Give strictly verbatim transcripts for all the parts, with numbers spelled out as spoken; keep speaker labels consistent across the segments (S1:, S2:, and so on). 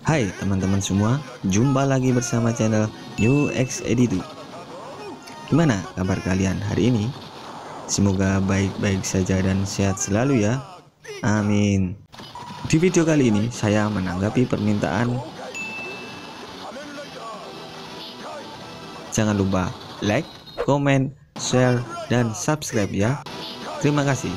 S1: Hai teman-teman semua, jumpa lagi bersama channel New X Editu. Gimana kabar kalian hari ini? Semoga baik-baik saja dan sehat selalu ya. Amin. Di video kali ini saya menanggapi permintaan. Jangan lupa like, comment, share, dan subscribe ya. Terima kasih.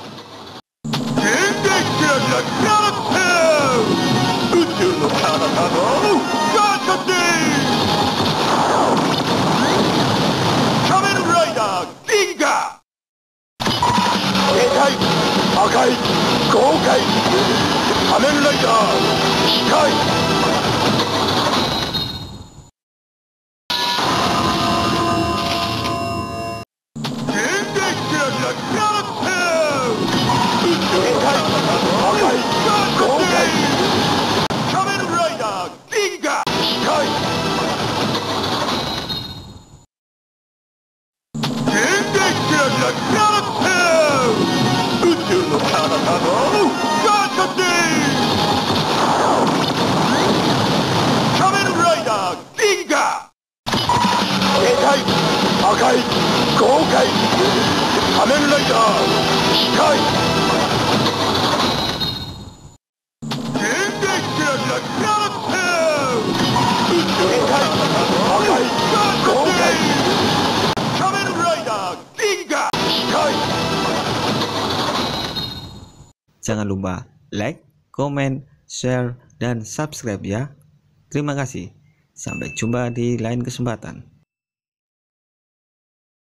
S1: Jangan lupa like, comment, share, dan subscribe ya. Terima kasih. Sampai jumpa di lain kesempatan.